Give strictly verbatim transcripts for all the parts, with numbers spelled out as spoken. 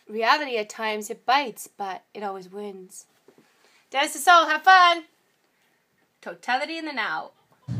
reality at times, it bites, but it always wins. Dance the soul, have fun! Totality in the now.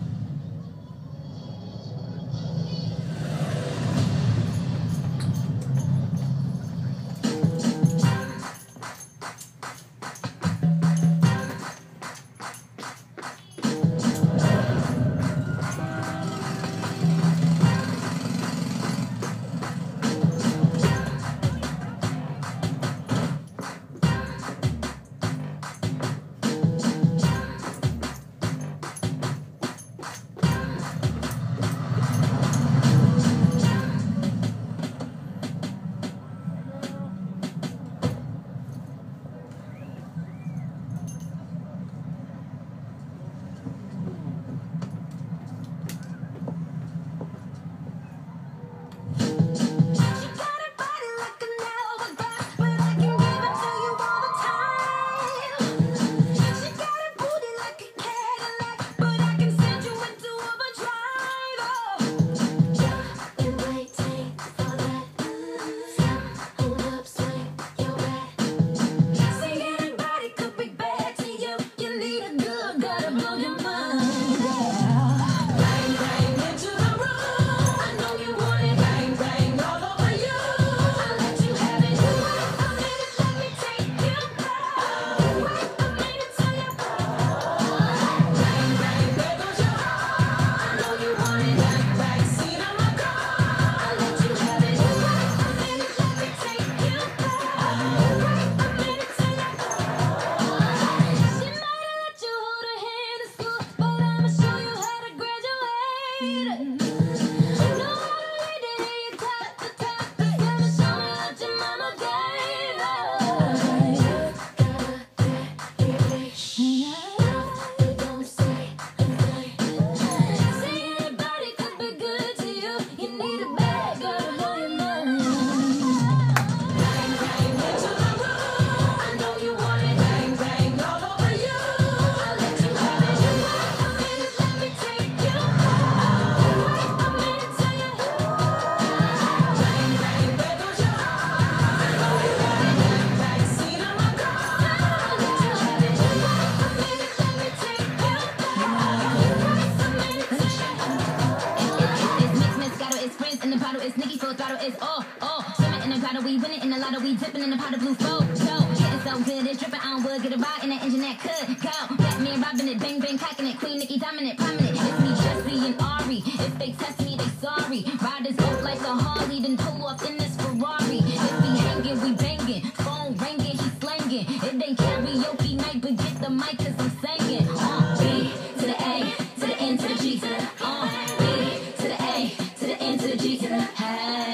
It's Nikki full throttle, it's all, all. Swimming in the grotto, we winning in the lotto, we dipping in the pot of blue flow. So, getting so good, it's dripping on wood, get a ride in that engine that could go. Batman robbing it, bang bang cocking it, Queen Nikki dominant, prominent. It's me, Jesse and Ari. If they test me, they sorry. Riders go like a Harley, then pull off in this Ferrari. If we hanging, we banging. Phone ringing, he slanging. It ain't karaoke night, but get the mic 'cause I'm singing. Uh, B to the A, to the N, to the G, to the uh, B to the A, to the N, to the G, to the hey.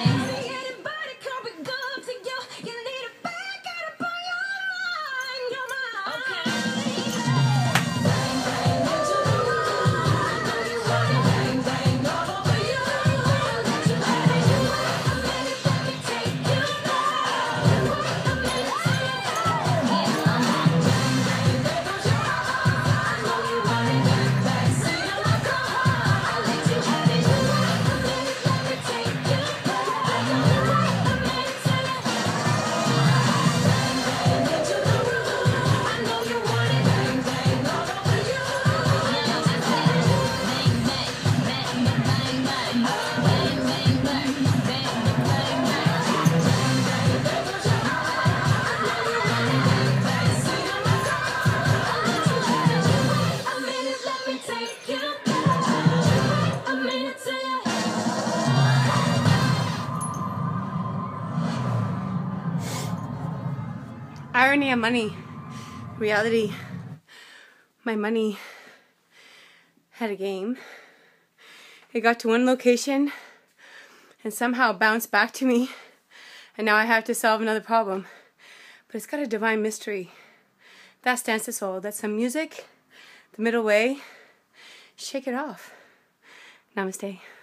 Irony of money. Reality. My money had a game. It got to one location and somehow bounced back to me. And now I have to solve another problem. But it's got a divine mystery. That's Dance the Soul. That's some music. The middle way. Shake it off. Namaste.